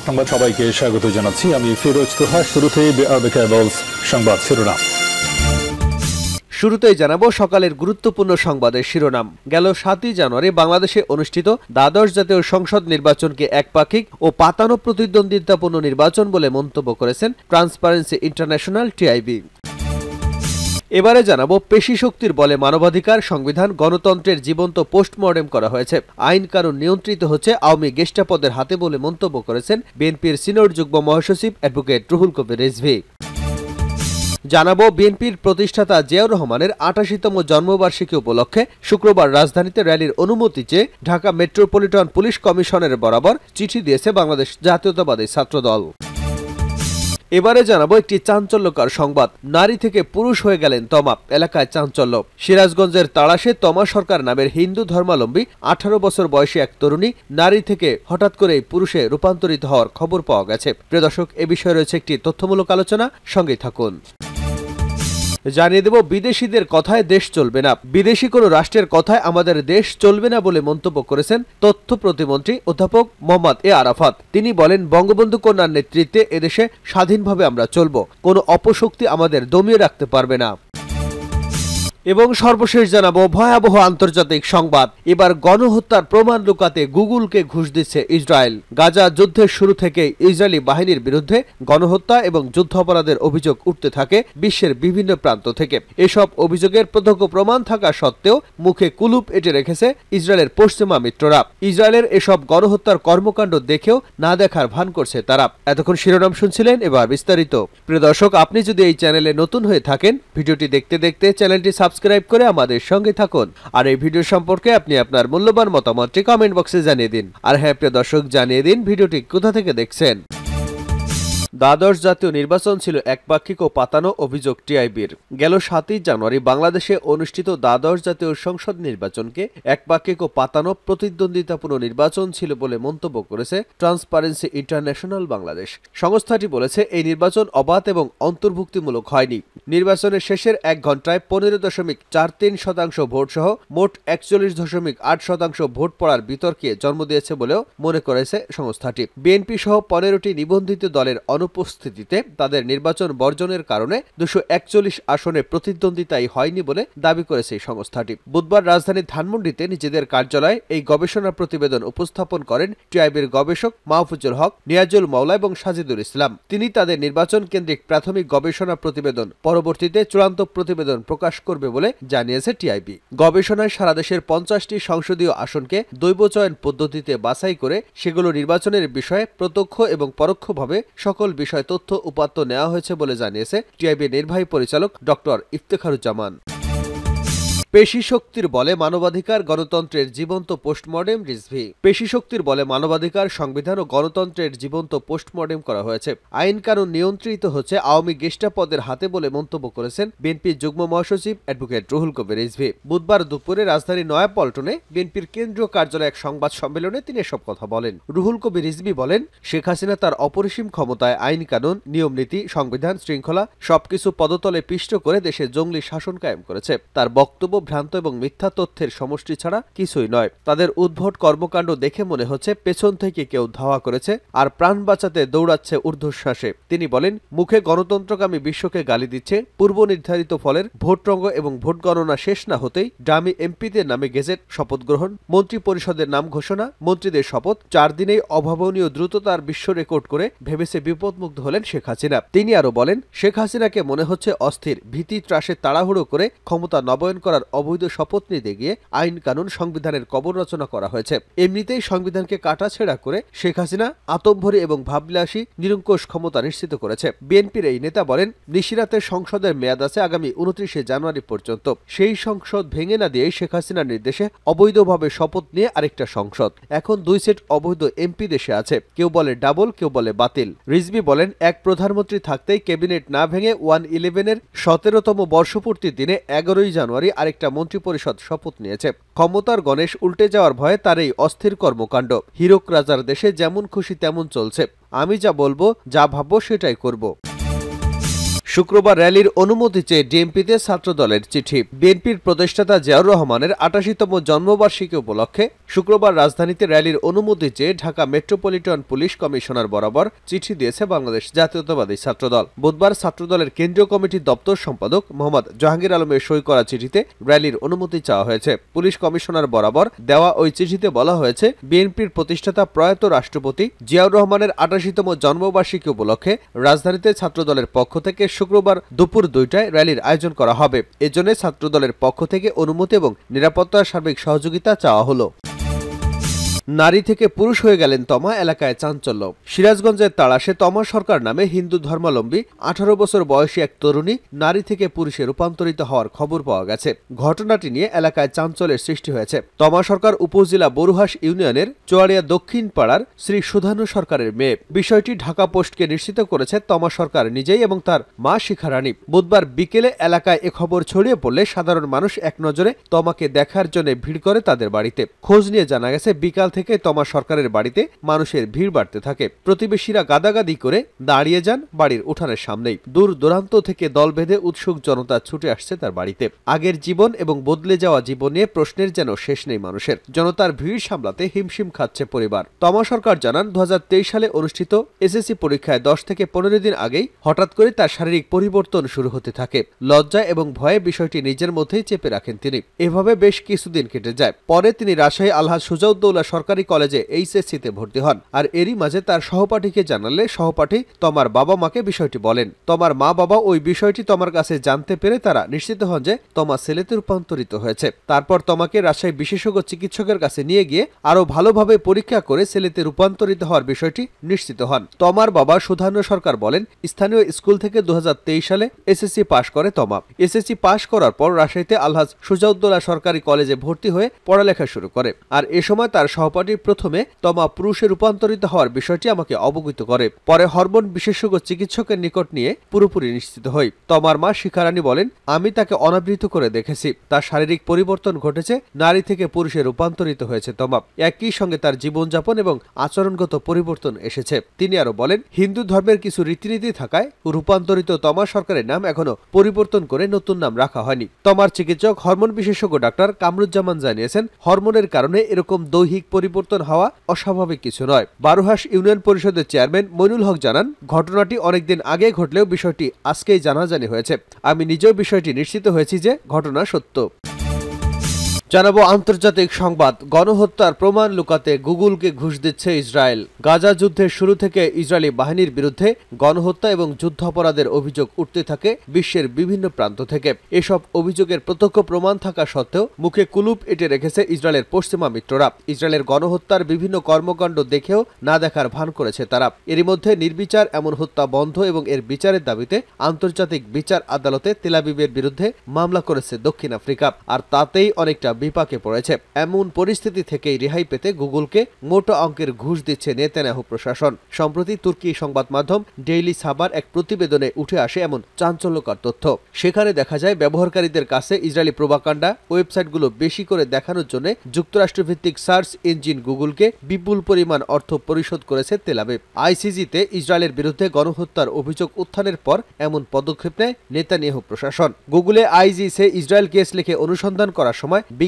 সংবাদ সবাইকে স্বাগত জানাচ্ছি। আমি ফিরোজ তোহা। শুরুতেই সংবাদ শিরোনাম। শুরুতেই জানাবো সকালের গুরুত্বপূর্ণ সংবাদের শিরোনাম। গেল 7 জানুয়ারি বাংলাদেশে অনুষ্ঠিত দ্বাদশ জাতীয় সংসদ নির্বাচনকে একপাক্ষিক ও পাতানো প্রতিদ্বন্দ্বিতাপূর্ণ নির্বাচন বলে মন্তব্য করেছেন ট্রান্সপারেন্সি ইন্টারন্যাশনাল টিআইবি। এবারে জানাবো পেশি শক্তির বলে মানবাধিকার, সংবিধান, গণতন্ত্রের জীবন্ত পোস্টমর্টেম করা হয়েছে। আইন কানুন নিয়ন্ত্রিত হচ্ছে আওয়ামী গেস্টাপদের হাতে বলে মন্তব্য করেছেন বিএনপির সিনিয়র যুগ্ম মহাসচিব অ্যাডভোকেট রুহুল কবির রিজভী। জানাবো বিএনপির প্রতিষ্ঠাতা জিয়াউর রহমানের ৮৮তম জন্মবার্ষিকী উপলক্ষে শুক্রবার রাজধানীতে র্যালির অনুমতি চেয়ে ঢাকা মেট্রোপলিটন পুলিশ কমিশনের বরাবর চিঠি দিয়েছে বাংলাদেশ জাতীয়তাবাদী ছাত্রদল। এবারে জানাবো একটি চাঞ্চল্যকর সংবাদ। নারী থেকে পুরুষ হয়ে গেলেন তমা, এলাকায় চাঞ্চল্য। সিরাজগঞ্জের তাড়াশে তমা সরকার নামের হিন্দু ধর্মাবলম্বী ১৮ বছর বয়সী এক তরুণী নারী থেকে হঠাৎ করেই পুরুষে রূপান্তরিত হওয়ার খবর পাওয়া গেছে। প্রিয় দর্শক, এ বিষয়ে রয়েছে একটি তথ্যমূলক আলোচনা, সঙ্গেই থাকুন। জানিয়ে দেব বিদেশিদের কথায় দেশ চলবে না। বিদেশি কোনো রাষ্ট্রের কথায় আমাদের দেশ চলবে না বলে মন্তব্য করেছেন তথ্য প্রতিমন্ত্রী অধ্যাপক মোহাম্মদ এ আরাফাত। তিনি বলেন, বঙ্গবন্ধু কন্যার নেতৃত্বে এদেশে স্বাধীনভাবে আমরা চলব, কোনো অপশক্তি আমাদের দমিয়ে রাখতে পারবে না। এবং সর্বশেষ জানাবো ভয়াবহ আন্তর্জাতিক সংবাদ। এবার গণহত্যার প্রমাণ লুকাতে গুগলকে ঘুষ দিচ্ছে ইসরায়েল। গাজা যুদ্ধের শুরু থেকে ইসরায়েলি বাহিনীর বিরুদ্ধে গণহত্যা এবং যুদ্ধাপরাধের অভিযোগ উঠতে থাকে বিশ্বের বিভিন্ন প্রান্ত থেকে। এসব অভিযোগের প্রত্যক্ষ প্রমাণ থাকা সত্ত্বেও মুখে কুলুপ এঁটে রেখেছে ইসরায়েলের পশ্চিমা মিত্ররা। ইসরায়েলের এসব গণহত্যার কর্মকাণ্ড দেখেও না দেখার ভান করছে তারা। এতক্ষণ শিরোনাম শুনছিলেন, এবার বিস্তারিত। প্রিয় দর্শক, আপনি যদি এই চ্যানেলে নতুন হয়ে থাকেন, ভিডিওটি দেখতে দেখতে চ্যানেলটি সাবস্ক্রাইব করে আমাদের সঙ্গে থাকুন। আর এই ভিডিও সম্পর্কে আপনি আপনার মূল্যবান মতামতটি কমেন্ট বক্সে জানিয়ে দিন। আর হ্যাঁ প্রিয় দর্শক, জানিয়ে দিন ভিডিওটি কোথা থেকে দেখছেন। দ্বাদশ জাতীয় নির্বাচন ছিল একপাক্ষিক ও পাতানো, অভিযোগ টিআইবির। গেল 7 জানুয়ারি বাংলাদেশে অনুষ্ঠিত দ্বাদশ জাতীয় সংসদ নির্বাচনকে একপাক্ষিক ও পাতানো প্রতিদ্বন্দ্বিতাপূর্ণ নির্বাচন ছিল বলে মন্তব্য করেছে ট্রান্সপারেন্সি ইন্টারন্যাশনাল বাংলাদেশ। সংস্থাটি বলেছে, এই নির্বাচন অবাধ এবং অন্তর্ভুক্তিমূলক হয়নি। নির্বাচনের শেষের 1 ঘণ্টায় 15.43% ভোট সহ মোট 41.8% ভোট পড়ার বিতর্কে জন্ম দিয়েছে বলেও মনে করেছে সংস্থাটি। বিএনপি সহ 15টি নিবন্ধিত দলের অনুপস্থিতিতে তাদের নির্বাচন বর্জনের কারণে 241 আসনে প্রতিদ্বন্দ্বিতাই হয়নি বলে দাবি করেছে এই সংস্থাটি। বুধবার রাজধানীর ধানমন্ডিতে নিজেদের কার্যালয়ে এই গবেষণা প্রতিবেদন উপস্থাপন করেন টিআইবির গবেষক মাহফুজুল হক, নিয়াজুল মাওলা এবং সাজিদুল ইসলাম। তিনি তাদের নির্বাচন কেন্দ্রিক প্রাথমিক গবেষণা প্রতিবেদন পরবর্তীতে চূড়ান্ত প্রতিবেদন প্রকাশ করবে বলে জানিয়েছে টিআইবি। গবেষণায় সারা দেশের 50টি সংসদীয় আসনকে দৈব চয়ন পদ্ধতিতে বাছাই করে সেগুলো নির্বাচনের বিষয়ে প্রত্যক্ষ এবং পরোক্ষভাবে সকল বিষয় তথ্য উপাত্ত নেওয়া হয়েছে বলে জানিয়েছে টিআইবি নির্বাহী পরিচালক ডক্টর ইফতেখারুজ্জামান। পেশি শক্তির বলে মানবাধিকার, গণতন্ত্রের জীবন্ত পোস্টমর্টেম রিজভি। পেশি শক্তির বলে মানবাধিকার, সংবিধান ও গণতন্ত্রের জীবন্ত পোস্টমর্টেম করা হয়েছে। আইন কানুন নিয়ন্ত্রিত হচ্ছে আওয়ামী গেস্টাপদের হাতে বলে মন্তব্য করেছেন বিএনপির যুগ্ম মহাসচিব অ্যাডভোকেট রুহুল কবির রিজভি। বুধবার দুপুরে রাজধানীর নয়াপল্টনে বিএনপির কেন্দ্রীয় কার্যালয়ে এক সংবাদ সম্মেলনে তিনি এসব কথা বলেন। রুহুল কবির রিজভি বলেন, শেখ হাসিনা তার অপরিসীম ক্ষমতায় আইন কানুন, নিয়ম নীতি, সংবিধান, শৃঙ্খলা সবকিছু পদতলে পিষ্ট করে দেশে জঙ্গলি শাসন কায়েম করেছে। তার বক্তব্য ভ্রান্ত এবং মিথ্যা তথ্যের সমষ্টি ছাড়া কিছুই নয়। তাদের উদ্ভট কর্মকাণ্ড দেখে মনে হচ্ছে পেছন থেকে কেউ ধাওয়া করেছে আর প্রাণ বাঁচাতে দৌড়াচ্ছে ঊর্ধ্বশ্বাসে। তিনি বলেন, মুখে গণতন্ত্রকামী বিশ্বকে গালি দিচ্ছে, পূর্ব নির্ধারিত ফলের ভোটরঙ্গ এবং ভোট গণনা শেষ না হতেই ডামি এমপিদের নামে গেজেট, শপথ গ্রহণ, মন্ত্রী পরিষদের নাম ঘোষণা, মন্ত্রীদের শপথ, 4 দিনেই অভাবনীয় দ্রুততার বিশ্ব রেকর্ড করে ভেবেছে বিপদমুক্ত হলেন শেখ হাসিনা। তিনি আরো বলেন, শেখ হাসিনাকে মনে হচ্ছে অস্থির, ভীতি ত্রাসে তাড়াহুড়ো করে ক্ষমতা নবায়ন করার অবৈধ শপথ নিতে গিয়ে আইন কানুন, সংবিধানের কবর রচনা করা হয়েছে। এমনিতেই সংবিধানকে কাটাছেড়া করে শেখ হাসিনা আতম্ভরী এবং ভাববিলাসী নিরঙ্কুশ ক্ষমতা নিশ্চিত করেছে। বিএনপির এই নেতা বলেন, নিশিরাতের সংসদের মেয়াদ আছে আগামী 29 জানুয়ারি পর্যন্ত। সেই সংসদ ভেঙে না দিয়ে শেখ হাসিনার নির্দেশে অবৈধভাবে শপথ নিয়ে আরেকটা সংসদ। এখন 2 সেট অবৈধ এমপি দেশে আছে। কেউ বলে ডাবল, কেউ বলে বাতিল। রিজভি বলেন, এক প্রধানমন্ত্রী থাকতেই ক্যাবিনেট না ভেঙে 111-এর 17তম বর্ষপূর্তির দিনে 11 জানুয়ারি আরেকটা মন্ত্রিপরিষদ শপথ নিয়েছে। ক্ষমতার গণেশ উল্টে যাওয়ার ভয়ে তার এই অস্থির কর্মকাণ্ড। হীরক রাজার দেশে যেমন খুশি তেমন চলছে। আমি যা বলবো, যা ভাববো সেটাই করব। শুক্রবার র্যালির অনুমতি চেয়ে ডিএমপিতে ছাত্রদলের চিঠি। বিএনপির প্রতিষ্ঠাতা জিয়াউর রহমানের ৮৮তম জন্মবার্ষিকী উপলক্ষে শুক্রবার রাজধানীতে র্যালির অনুমতি চেয়ে ঢাকা মেট্রোপলিটন পুলিশ কমিশনার বরাবর চিঠি দিয়েছে বাংলাদেশ জাতীয়তাবাদী ছাত্রদল। বুধবার ছাত্রদলের কেন্দ্রীয় কমিটির দপ্তর সম্পাদক মোহাম্মদ জাহাঙ্গীর আলমের সই করা চিঠিতে র্যালির অনুমতি চাওয়া হয়েছে। পুলিশ কমিশনার বরাবর দেওয়া ওই চিঠিতে বলা হয়েছে, বিএনপির প্রতিষ্ঠাতা প্রয়াত রাষ্ট্রপতি জিয়াউর রহমানের ৮৮তম জন্মবার্ষিকী উপলক্ষে রাজধানীতে ছাত্রদলের পক্ষ থেকে শুক্রবার দুপুর ২টায় র্যালির আয়োজন করা হবে। এজন্য ছাত্রদলের পক্ষ থেকে অনুমতি এবং নিরাপত্তার সার্বিক সহযোগিতা চাওয়া হলো। নারী থেকে পুরুষ হয়ে গেলেন তমা, এলাকায় চাঞ্চল্য। সিরাজগঞ্জের তাড়াশে তমা সরকার নামে হিন্দু ধর্মাবলম্বী ১৮ বছর বয়সী এক তরুণী নারী থেকে পুরুষে রূপান্তরিত হওয়ার খবর পাওয়া গেছে। ঘটনাটি নিয়ে এলাকায় চাঞ্চল্যের সৃষ্টি হয়েছে। তমা সরকার উপজেলা বরুহাস ইউনিয়নের চোয়াড়িয়া দক্ষিণ পাড়ার শ্রী সুধানু সরকারের মেয়ে। বিষয়টি ঢাকা পোস্টকে নিশ্চিত করেছে তমা সরকার নিজেই এবং তার মা শিখা রানী। বুধবার বিকেলে এলাকায় এ খবর ছড়িয়ে পড়লে সাধারণ মানুষ এক নজরে তমাকে দেখার জন্য ভিড় করে তাদের বাড়িতে। খোঁজ নিয়ে জানা গেছে, বিকাল থেকে তমা সরকারের বাড়িতে মানুষের ভিড় বাড়তে থাকে। প্রতিবেশীরা গাদাগাদি করে দাঁড়িয়ে যান বাড়ির উঠানের সামনেই। দূর দূরান্ত থেকে দল বেঁধে উৎসুক জনতা ছুটে আসছে তার বাড়িতে। আগের জীবন এবং বদলে যাওয়া জীবন নিয়ে প্রশ্নের যেন শেষ নেই মানুষের। জনতার ভিড় সামলাতে হিমশিম খাচ্ছে পরিবার। তমা সরকার জানান, ২০২৩ সালে অনুষ্ঠিত এসএসসি পরীক্ষায় ১০ থেকে ১৫ দিন আগেই হঠাৎ করে তার শারীরিক পরিবর্তন শুরু হতে থাকে। লজ্জা এবং ভয়ে বিষয়টি নিজের মধ্যেই চেপে রাখেন তিনি। এভাবে বেশ কিছুদিন কেটে যায়। পরে তিনি রাজশাহী আলহাজ সুজাউদ্দৌলা সরকারি কলেজে এইচএসসিতে ভর্তি হন। আর এরই মাঝে তার সহপাঠীকে জানালে সহপাঠী তমার বাবা মাকে বিষয়টি বলেন। তমার মা বাবা ওই বিষয়টি তমার কাছে জানতে পেরে তারা নিশ্চিত হন যে তমা ছেলেতে রূপান্তরিত হয়েছে। তারপর তমাকে রাজশাহী বিশেষজ্ঞ চিকিৎসকের কাছে নিয়ে গিয়ে আরো ভালোভাবে পরীক্ষা করে ছেলেতে রূপান্তরিত হওয়ার বিষয়টি নিশ্চিত হন। তমার বাবা সুধানু সরকার বলেন, স্থানীয় স্কুল থেকে ২০২৩ সালে এসএসসি পাশ করে তমা। এসএসসি পাশ করার পর রাজশাহীতে আলহাজ সুজাউদ্দৌলা সরকারি কলেজে ভর্তি হয়ে পড়ালেখা শুরু করে। আর এ সময় তার সহপাঠী প্রথমে তমা পুরুষে রূপান্তরিত হওয়ার বিষয়টি আমাকে অবগত করে। পরে হরমোন বিশেষজ্ঞ চিকিৎসকের নিকট নিয়ে পুরোপুরি নিশ্চিত হই। তমার মা শিখা রানী বলেন, আমি তাকে অনাবৃত করে দেখেছি। তার শারীরিক পরিবর্তন ঘটেছে, নারী থেকে পুরুষে রূপান্তরিত হয়েছে তমা। একই সঙ্গে তার জীবনযাপন এবং আচরণগত পরিবর্তন এসেছে। তিনি আরো বলেন, হিন্দু ধর্মের কিছু রীতিনীতি থাকায় রূপান্তরিত তমা সরকারের নাম এখনো পরিবর্তন করে নতুন নাম রাখা হয়নি। তমার চিকিৎসক হরমোন বিশেষজ্ঞ ডাক্তার কামরুজ্জামান জানিয়েছেন, হরমোনের কারণে এরকম দৈহিক পরিবর্তন হওয়া অস্বাভাবিক কিছু নয়। বারুহাস ইউনিয়ন পরিষদের চেয়ারম্যান মইনুল হক জানান, ঘটনাটি অনেকদিন আগে ঘটলেও বিষয়টি আজকেই জানাজানি হয়েছে। আমি নিজেও বিষয়টি নিশ্চিত হয়েছি যে ঘটনা সত্য। জানাবো আন্তর্জাতিক সংবাদ। গণহত্যার প্রমাণ লুকাতে গুগলকে ঘুষ দিচ্ছে ইসরায়েল। গাজা যুদ্ধের শুরু থেকে ইসরায়েলি বাহিনীর বিরুদ্ধে গণহত্যা এবং যুদ্ধাপরাধের অভিযোগ উঠতে থাকে বিশ্বের বিভিন্ন প্রান্ত থেকে। এসব অভিযোগের প্রত্যক্ষ প্রমাণ থাকা সত্ত্বেও মুখে কুলুপ এঁটে রেখেছে ইসরায়েলের পশ্চিমা মিত্ররা। ইসরায়েলের গণহত্যার বিভিন্ন কর্মকাণ্ড দেখেও না দেখার ভান করেছে তারা। এরই মধ্যে নির্বিচার এমন হত্যা বন্ধ এবং এর বিচারের দাবিতে আন্তর্জাতিক বিচার আদালতে তেল আবিবের বিরুদ্ধে মামলা করেছে দক্ষিণ আফ্রিকা। আর তাতেই অনেকটা বিপাকে পড়েছে। এমন পরিস্থিতি থেকেই রেহাই পেতে গুগলকে মোটা অঙ্কের ঘুষ দিচ্ছে নেতানিয়াহু প্রশাসন। সম্প্রতি তুর্কি সংবাদ মাধ্যম ডেইলি সাবার এক প্রতিবেদনে উঠে আসে এমন চাঞ্চল্যকর তথ্য। সেখানে দেখা যায় ব্যবহারকারীদের কাছে ইসরায়েলি প্রোপাগান্ডা ওয়েবসাইটগুলো বেশি করে দেখানোর জন্য যুক্তরাষ্ট্রভিত্তিক সার্চ ইঞ্জিন গুগলকে বিপুল পরিমাণ অর্থ পরিশোধ করেছে তেল আবিব। আইসিজিতে ইসরায়েলের বিরুদ্ধে গণহত্যার অভিযোগ উত্থানের পর এমন পদক্ষেপ নেয় নেতানিয়াহু প্রশাসন। গুগলে আইজিসে ইসরায়েল কেস লিখে অনুসন্ধান করার সময়